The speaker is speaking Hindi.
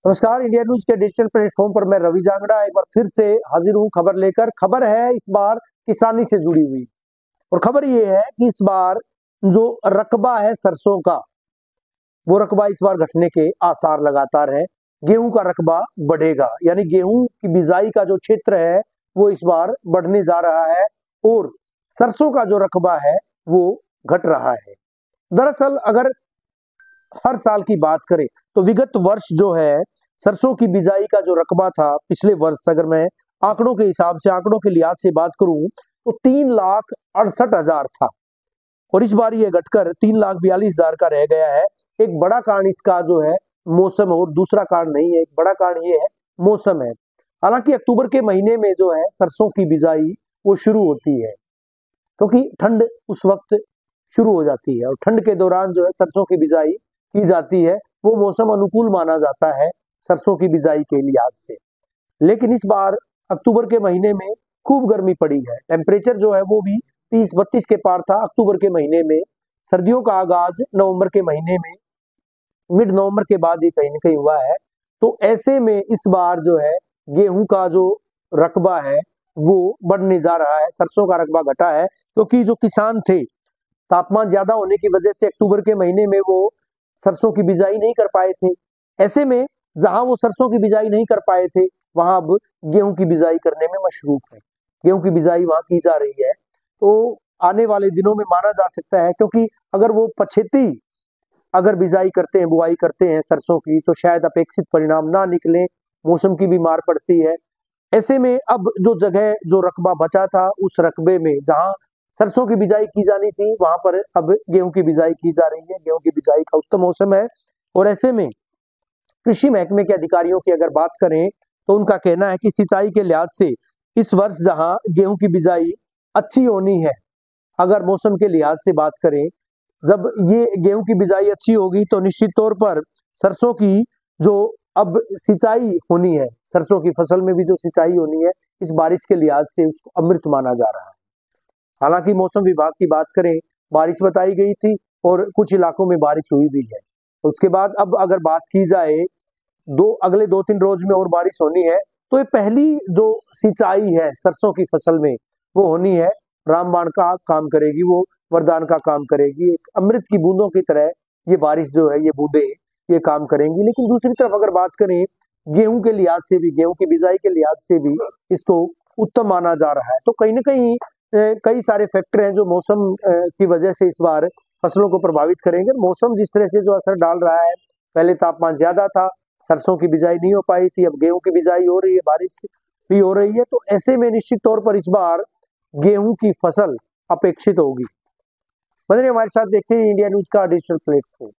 नमस्कार, इंडिया न्यूज के डिजिटल प्लेटफॉर्म पर मैं रवि जांगड़ा एक बार फिर से हाजिर हूं खबर लेकर। खबर है इस बार किसानी से जुड़ी हुई और खबर ये है कि इस बार जो रकबा है सरसों का, वो रकबा इस बार घटने के आसार लगातार है। गेहूं का रकबा बढ़ेगा, यानी गेहूं की बिजाई का जो क्षेत्र है वो इस बार बढ़ने जा रहा है और सरसों का जो रकबा है वो घट रहा है। दरअसल अगर हर साल की बात करें तो विगत वर्ष जो है सरसों की बिजाई का जो रकबा था पिछले वर्ष, अगर मैं आंकड़ों के हिसाब से, आंकड़ों के लिहाज से बात करूं तो 3,68,000 था और इस बार ये घटकर 3,42,000 का रह गया है। एक बड़ा कारण इसका जो है मौसम और दूसरा कारण नहीं है, एक बड़ा कारण ये है मौसम है। हालांकि अक्टूबर के महीने में जो है सरसों की बिजाई वो शुरू होती है, क्योंकि ठंड उस वक्त शुरू हो जाती है और ठंड के दौरान जो है सरसों की बिजाई की जाती है। वो मौसम अनुकूल माना जाता है सरसों की बिजाई के लिहाज से। लेकिन इस बार अक्टूबर के महीने में खूब गर्मी पड़ी है, टेम्परेचर जो है वो भी 30-32 के पार था अक्टूबर के महीने में। सर्दियों का आगाज नवंबर के महीने में, मिड नवंबर के बाद ही कहीं ना कहीं हुआ है। तो ऐसे में इस बार जो है गेहूं का जो रकबा है वो बढ़ने जा रहा है, सरसों का रकबा घटा है, क्योंकि जो किसान थे तापमान ज्यादा होने की वजह से अक्टूबर के महीने में वो सरसों की बिजाई नहीं कर पाए थे। ऐसे में जहां वो सरसों की बिजाई नहीं कर पाए थे वहां अब गेहूं की बिजाई करने में मशरूफ है, गेहूं की बिजाई वहां की जा रही है। तो आने वाले दिनों में माना जा सकता है, क्योंकि अगर वो पछेती अगर बिजाई करते हैं, बुआई करते हैं सरसों की, तो शायद अपेक्षित परिणाम ना निकले, मौसम की भी मार पड़ती है। ऐसे में अब जो जगह, जो रकबा बचा था, उस रकबे में जहां सरसों की बिजाई की जानी थी वहां पर अब गेहूं की बिजाई की जा रही है। गेहूं की बिजाई का उत्तम मौसम है और ऐसे में कृषि महकमे के अधिकारियों की अगर बात करें तो उनका कहना है कि सिंचाई के लिहाज से इस वर्ष जहां गेहूं की बिजाई अच्छी होनी है, अगर मौसम के लिहाज से बात करें, जब ये गेहूं की बिजाई अच्छी होगी तो निश्चित तौर पर सरसों की जो अब सिंचाई होनी है, सरसों की फसल में भी जो सिंचाई होनी है, इस बारिश के लिहाज से उसको अमृत माना जा रहा है। हालांकि मौसम विभाग की बात करें, बारिश बताई गई थी और कुछ इलाकों में बारिश हुई भी है। उसके बाद अब अगर बात की जाए अगले 2-3 रोज में और बारिश होनी है, तो ये पहली जो सिंचाई है सरसों की फसल में वो होनी है, रामबाण का काम करेगी, वो वरदान का काम करेगी। एक अमृत की बूंदों की तरह ये बारिश जो है, ये बूंदे ये काम करेंगी। लेकिन दूसरी तरफ अगर बात करें गेहूं के लिहाज से भी, गेहूं की बिजाई के लिहाज से भी इसको उत्तम माना जा रहा है। तो कहीं ना कहीं कई सारे फैक्टर हैं जो मौसम की वजह से इस बार फसलों को प्रभावित करेंगे। मौसम जिस तरह से जो असर डाल रहा है, पहले तापमान ज्यादा था, सरसों की बिजाई नहीं हो पाई थी, अब गेहूं की बिजाई हो रही है, बारिश भी हो रही है, तो ऐसे में निश्चित तौर पर इस बार गेहूं की फसल अपेक्षित होगी। बने रहिए हमारे साथ, देखते हैं इंडिया न्यूज का डिजिटल प्लेटफॉर्म।